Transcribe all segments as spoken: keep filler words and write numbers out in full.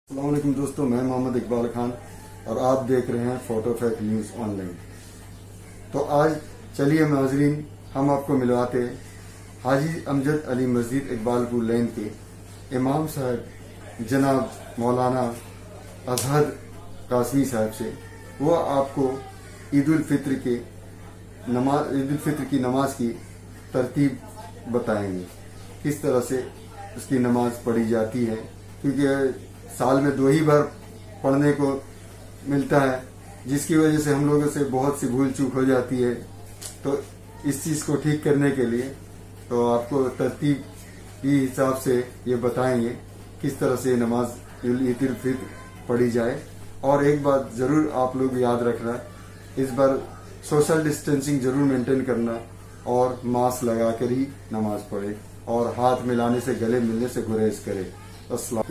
السلام علیکم دوستو، میں محمد اقبال خان اور آپ دیکھ رہے ہیں photo fake news online. تو آج چلیے ناظرین، ہم آپ کو ملواتے حاجی امجد علی مسجد اقبال پور لین کے امام صاحب جناب مولانا اظہر قاسمی صاحب سے۔ وہ آپ کو عید الفطر کے نماز عید الفطر کی نماز کی ترتیب بتائیں گے، کس طرح سے اس کی نماز پڑھی جاتی ہے، کیونکہ سال میں دو ہی بار پڑھنے کو ملتا ہے، جس کی وجہ سے ہم لوگوں سے بہت سی بھول چوک ہو جاتی ہے۔ تو اس چیز کو ٹھیک کرنے کے لیے تو آپ کو ترتیب کی حساب سے یہ بتائیں گے کس طرح سے نماز عید الفطر پڑھی جائے۔ اور ایک بات ضرور آپ لوگ یاد رکھنا، اس بار سوشل ڈسٹینسنگ ضرور مینٹین کرنا اور ماسک لگا کر ہی نماز پڑھے اور ہاتھ ملانے سے گلے ملنے سے گریز کرے۔ السلام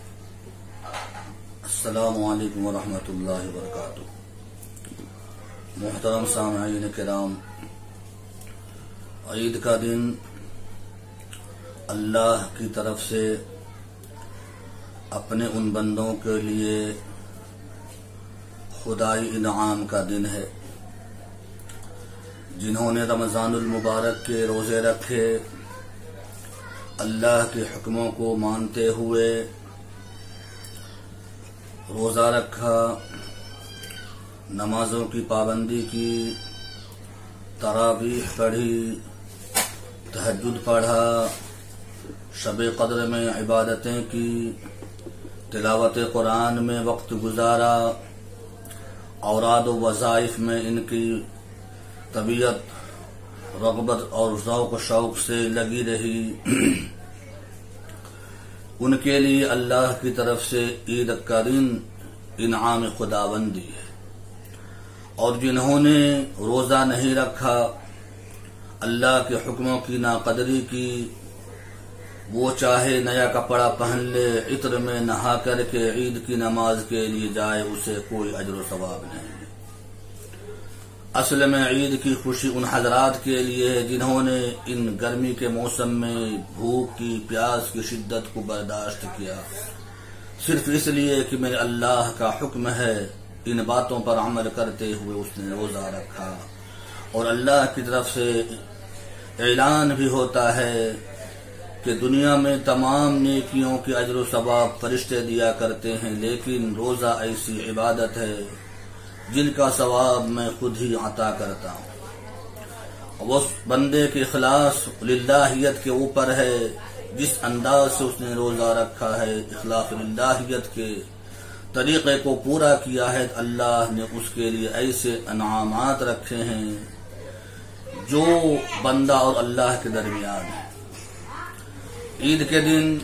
السلام علیکم ورحمۃ اللہ وبرکاتہ۔ محترم سامعین کرام، عید کا دن اللہ کی طرف سے اپنے ان بندوں کے لیے خدائی انعام کا دن ہے جنہوں نے رمضان المبارک کے روزے رکھے، اللہ کے حکموں کو مانتے ہوئے روزہ رکھا، نمازوں کی پابندی کی، تراویح پڑھی، تہجد پڑھا، شب قدر میں عبادتیں کی، تلاوت قرآن میں وقت گزارا، اوراد و وظائف میں ان کی طبیعت رغبت اور ذوق و شوق سے لگی رہی۔ ان کے لیے اللہ کی طرف سے عید کا دن انعام خداوندی ہے، اور جنہوں نے روزہ نہیں رکھا، اللہ کے حکموں کی ناقدری کی، وہ چاہے نیا کپڑا پہن لے، عطر میں نہا کر کے عید کی نماز کے لیے جائے، اسے کوئی اجر و ثواب نہیں ہے۔ اصل میں عید کی خوشی ان حضرات کے لیے ہے جنہوں نے ان گرمی کے موسم میں بھوک کی، پیاس کی شدت کو برداشت کیا، صرف اس لیے کہ میرے اللہ کا حکم ہے۔ ان باتوں پر عمل کرتے ہوئے اس نے روزہ رکھا، اور اللہ کی طرف سے اعلان بھی ہوتا ہے کہ دنیا میں تمام نیکیوں کے اجر و ثواب فرشتے دیا کرتے ہیں، لیکن روزہ ایسی عبادت ہے جن کا ثواب میں خود ہی عطا کرتا ہوں۔ وہ بندے کے اخلاص للہیت کے اوپر ہے، جس انداز سے اس نے روزہ رکھا ہے، اخلاص للہیت کے طریقے کو پورا کیا ہے، اللہ نے اس کے لیے ایسے انعامات رکھے ہیں جو بندہ اور اللہ کے درمیان ہے۔ عید کے دن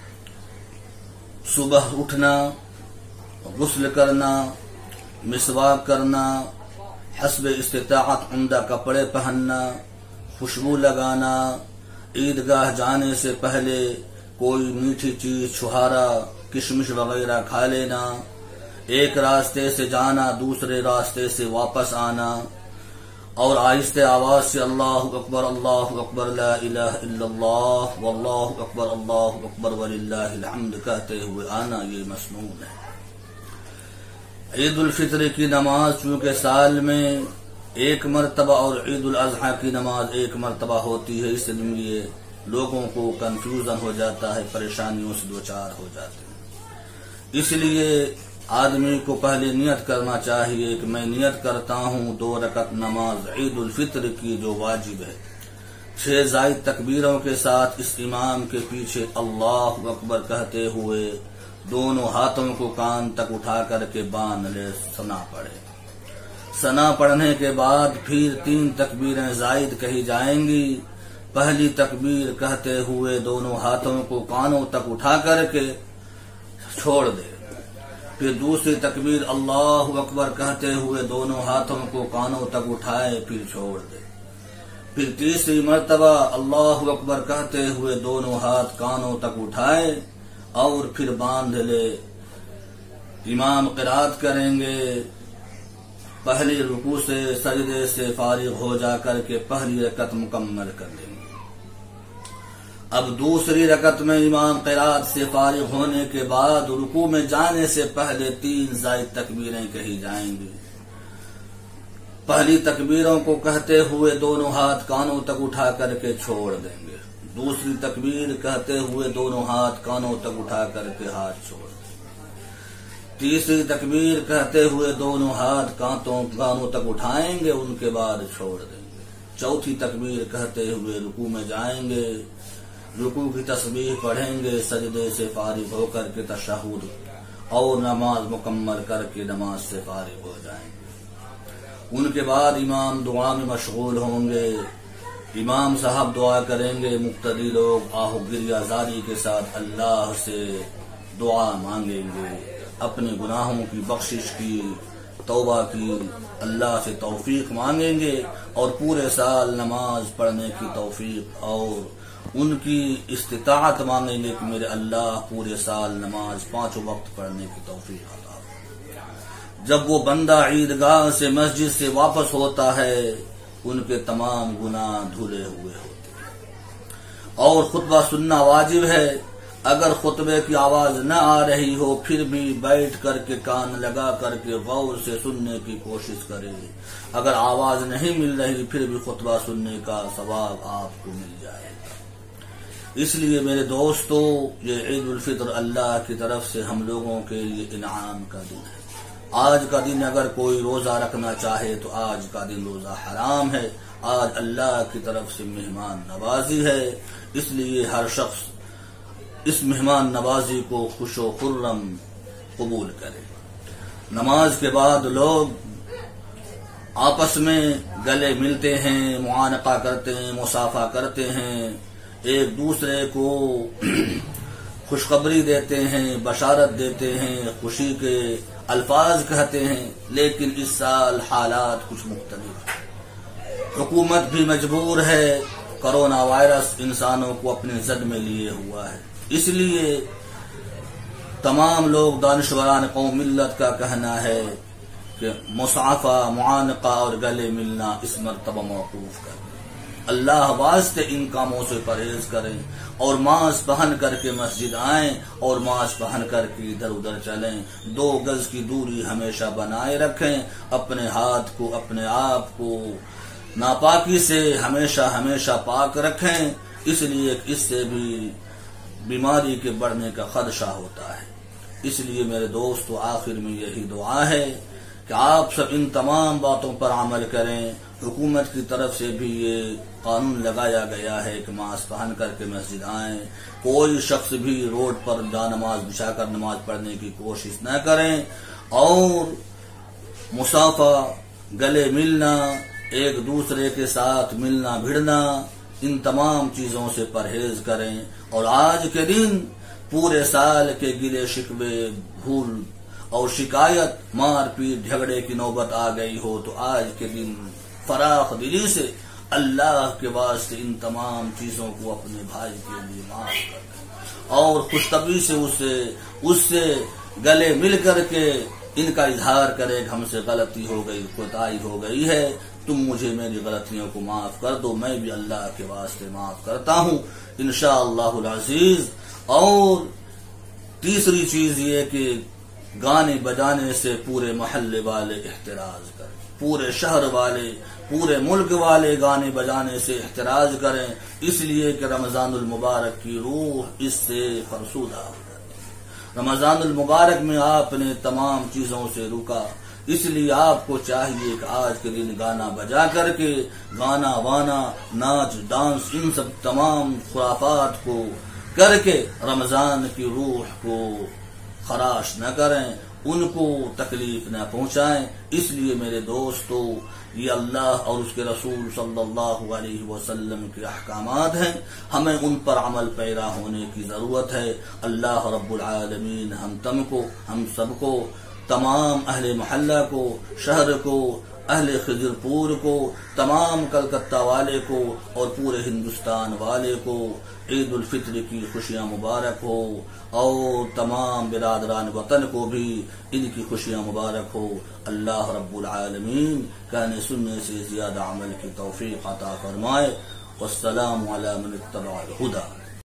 صبح اٹھنا، غسل کرنا، مسواک کرنا، حسب استطاعت عمدہ کپڑے پہننا، خوشبو لگانا، عیدگاہ جانے سے پہلے کوئی میٹھی چیز، چھہارا، کشمش وغیرہ کھا لینا، ایک راستے سے جانا، دوسرے راستے سے واپس آنا، اور آہستہ آواز سے اللہ اکبر اللہ اکبر لا الہ الا اللہ واللہ اکبر اللہ اکبر وللہ الحمد کہتے ہوئے آنا، یہ مسنون ہے۔ عید الفطر کی نماز چونکہ سال میں ایک مرتبہ اور عید الاضحیٰ کی نماز ایک مرتبہ ہوتی ہے، اس لیے لوگوں کو کنفیوژن ہو جاتا ہے، پریشانیوں سے دوچار ہو جاتے ہیں۔ اس لیے آدمی کو پہلے نیت کرنا چاہیے کہ میں نیت کرتا ہوں دو رکعت نماز عید الفطر کی جو واجب ہے، چھ زائد تکبیروں کے ساتھ اس امام کے پیچھے اللہ اکبر کہتے ہوئے دونوں ہاتھوں کو کان تک اٹھا کر کے باندھ لے، ثنا پڑھے۔ ثنا پڑھنے کے بعد پھر تین تکبیریں زائد کہی جائیں گی۔ پہلی تکبیر کہتے ہوئے دونوں ہاتھوں کو کانوں تک اٹھا کر کے چھوڑ دے، پھر دوسری تکبیر اللہ اکبر کہتے ہوئے دونوں ہاتھوں کو کانوں تک اٹھائے، پھر چھوڑ دے، پھر تیسری مرتبہ اللہ اکبر کہتے ہوئے دونوں ہاتھ کانوں تک اٹھائے اور پھر باندھ لے۔ امام قرات کریں گے، پہلی رکوع سے سجدے سے فارغ ہو جا کر کے پہلی رکعت مکمل کر لیں گے۔ اب دوسری رکعت میں امام قرات سے فارغ ہونے کے بعد رکوع میں جانے سے پہلے تین زائد تکبیریں کہی جائیں گی۔ پہلی تکبیروں کو کہتے ہوئے دونوں ہاتھ کانوں تک اٹھا کر کے چھوڑ دیں گے، دوسری تکبیر کہتے ہوئے دونوں ہاتھ کانوں تک اٹھا کر کے ہاتھ چھوڑ دیں گے، تیسری تکبیر کہتے ہوئے دونوں ہاتھ کانوں کانوں تک اٹھائیں گے، ان کے بعد چھوڑ دیں گے، چوتھی تکبیر کہتے ہوئے رکوع میں جائیں گے، رکوع کی تسبیح پڑھیں گے، سجدے سے فارغ ہو کر کے تشہد اور نماز مکمل کر کے نماز سے فارغ ہو جائیں گے۔ ان کے بعد امام دعا میں مشغول ہوں گے، امام صاحب دعا کریں گے، مقتدی لوگ آہ گریہ زاری کے ساتھ اللہ سے دعا مانگیں گے، اپنے گناہوں کی بخشش کی، توبہ کی، اللہ سے توفیق مانگیں گے اور پورے سال نماز پڑھنے کی توفیق اور ان کی استطاعت مانگیں گے کہ میرے اللہ پورے سال نماز پانچوں وقت پڑھنے کی توفیق عطا۔ جب وہ بندہ عیدگاہ سے مسجد سے واپس ہوتا ہے ان کے تمام گناہ دھلے ہوئے ہوتے ہیں، اور خطبہ سننا واجب ہے۔ اگر خطبے کی آواز نہ آ رہی ہو پھر بھی بیٹھ کر کے کان لگا کر کے غور سے سننے کی کوشش کرے، اگر آواز نہیں مل رہی پھر بھی خطبہ سننے کا ثواب آپ کو مل جائے گا۔ اس لیے میرے دوستو، یہ عید الفطر اللہ کی طرف سے ہم لوگوں کے لیے انعام کا دن ہے۔ آج کا دن اگر کوئی روزہ رکھنا چاہے تو آج کا دن روزہ حرام ہے، آج اللہ کی طرف سے مہمان نوازی ہے، اس لیے ہر شخص اس مہمان نوازی کو خوش و خرم قبول کرے۔ نماز کے بعد لوگ آپس میں گلے ملتے ہیں، معانقہ کرتے ہیں، مصافحہ کرتے ہیں، ایک دوسرے کو خوشخبری دیتے ہیں، بشارت دیتے ہیں، خوشی کے الفاظ کہتے ہیں، لیکن اس سال حالات کچھ مختلف ہیں۔ حکومت بھی مجبور ہے، کرونا وائرس انسانوں کو اپنے زد میں لیے ہوا ہے، اس لیے تمام لوگ دانشوران قوم ملت کا کہنا ہے کہ مصافحہ، معانقہ اور گلے ملنا اس مرتبہ موقوف کر دیں۔ اللہ واسطے ان کاموں سے پرہیز کریں اور ماسک پہن کر کے مسجد آئیں اور ماسک پہن کر کے ادھر ادھر چلیں، دو گز کی دوری ہمیشہ بنائے رکھیں، اپنے ہاتھ کو اپنے آپ کو ناپاکی سے ہمیشہ ہمیشہ پاک رکھیں، اس لیے اس سے بھی بیماری کے بڑھنے کا خدشہ ہوتا ہے۔ اس لیے میرے دوستو، آخر میں یہی دعا ہے کہ آپ سب ان تمام باتوں پر عمل کریں۔ حکومت کی طرف سے بھی یہ قانون لگایا گیا ہے کہ ماسک پہن کر کے مسجد آئیں، کوئی شخص بھی روڈ پر جا نماز بچھا کر نماز پڑھنے کی کوشش نہ کریں، اور مصافحہ، گلے ملنا، ایک دوسرے کے ساتھ ملنا بھڑنا، ان تمام چیزوں سے پرہیز کریں، اور آج کے دن پورے سال کے گلے شکوے بھول اور شکایت، مار پیٹ جھگڑے کی نوبت آ گئی ہو تو آج کے دن فراخ دلی سے اللہ کے واسطے ان تمام چیزوں کو اپنے بھائی کے لیے معاف کر دیں اور خوش طبعی سے اسے اس سے گلے مل کر کے ان کا اظہار کرے کہ ہم سے غلطی ہو گئی، کوتاہی ہو گئی ہے، تم مجھے میری غلطیوں کو معاف کر دو، میں بھی اللہ کے واسطے معاف کرتا ہوں انشاءاللہ العزیز۔ اور تیسری چیز یہ کہ گانے بجانے سے پورے محلے والے احتراز کریں، پورے شہر والے، پورے ملک والے گانے بجانے سے احتراز کریں، اس لیے کہ رمضان المبارک کی روح اس سے فرسودہ ہو جاتی ہے۔ رمضان المبارک میں آپ نے تمام چیزوں سے رکا، اس لیے آپ کو چاہیے کہ آج کے دن گانا بجا کر کے گانا وانا، ناچ ڈانس، ان سب تمام خرافات کو کر کے رمضان کی روح کو خراش نہ کریں، ان کو تکلیف نہ پہنچائیں۔ اس لیے میرے دوستو، یہ اللہ اور اس کے رسول صلی اللہ علیہ وسلم کے احکامات ہیں، ہمیں ان پر عمل پیرا ہونے کی ضرورت ہے۔ اللہ رب العالمین ہم تم کو، ہم سب کو، تمام اہل محلہ کو، شہر کو، اہل خضر پور کو، تمام کلکتہ والے کو اور پورے ہندوستان والے کو عید الفطر کی خوشیاں مبارک ہو، اور تمام برادران وطن کو بھی ان کی خوشیاں مبارک ہو۔ اللہ رب العالمین کہنے سننے سے زیادہ عمل کی توفیق عطا فرمائے۔ والسلام علی من اتبع الہدی۔